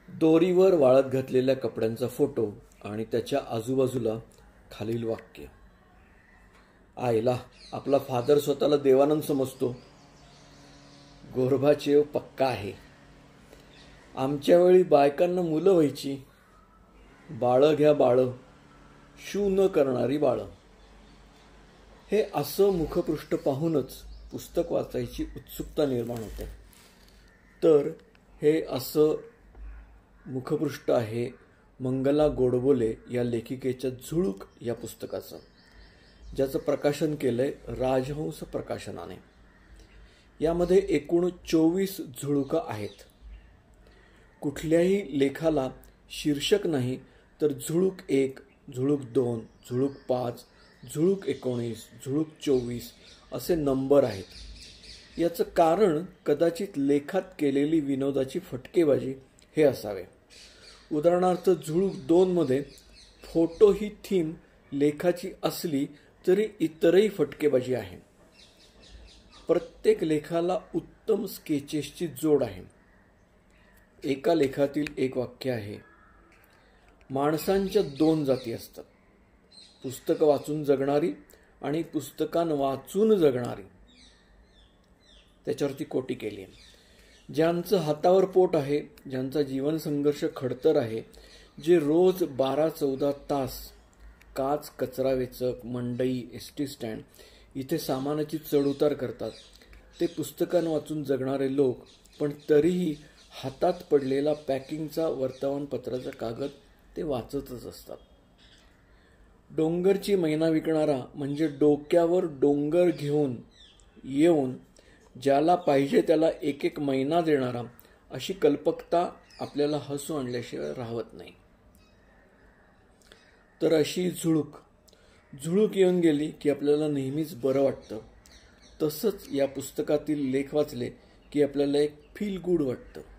दोरीवर वाळत घातलेल्या कपड्यांचा फोटो आणि त्याच्या आजूबाजूला खालील वाक्य. आईला आपला फादर स्वतःला देवानंद समजतो. गोर्बाचेव पक्का आहे. आमच्या वेळी बायकांना मुलं व्हायची. बाळं घ्या बाळं, शू न करणारी बाळं. हे असं मुखपृष्ठ पाहूनच पुस्तक वाचायची उत्सुकता निर्माण होते. तर हे असं मुखपृष्ठ आहे मंगला गोडबोले या लेखिकेच्या झुळूक या पुस्तकाचं, ज्याचं प्रकाशन केलंय राजहंस प्रकाशनाने. यामध्ये एकूण 24 झुळुका आहेत. कुठल्याही लेखाला शीर्षक नाही, तर झुळूक 1, झुळूक 2, झुळूक 5, झुळूक 19, झुळूक 24 असे नंबर आहेत. याचं कारण कदाचित लेखात केलेली विनोदाची फटकेबाजी हे असावे. उदाहरणार्थ झुळूक 2 मध्ये फोटो ही थीम लेखाची असली तरी इतरही फटकेबाजी आहे. प्रत्येक लेखाला उत्तम स्केचेसची जोड आहे. एका लेखातील एक वाक्य आहे, माणसांच्या 2 जाती असतात, पुस्तकं वाचून जगणारी आणि पुस्तकान वाचून जगणारी. त्याच्यावरती कोटी केली आहे. ज्यांचं हातावर पोट आहे, ज्यांचा जीवन संघर्ष खडतर आहे, जे रोज 12-14 तास काच, कचरा वेचक, मंडई, एसटी स्टँड इथे सामानाची चढउतार करतात, ते पुस्तकान वाचून जगणारे लोक, पण तरीही हातात पडलेला पॅकिंगचा वर्तमानपत्राचा कागद ते वाचतच असतात. डोंगरची मैना विकणारा म्हणजे डोक्यावर डोंगर घेऊन येऊन ज्याला पाहिजे त्याला एक एक मैना देणारा, अशी कल्पकता आपल्याला हसू आणल्याशिवाय राहत नाही. तर अशी झुळूक येऊन गेली की आपल्याला नेहमीच बरं वाटतं. तसंच या पुस्तकातील लेख वाचले की आपल्याला एक फील गुड वाटतं.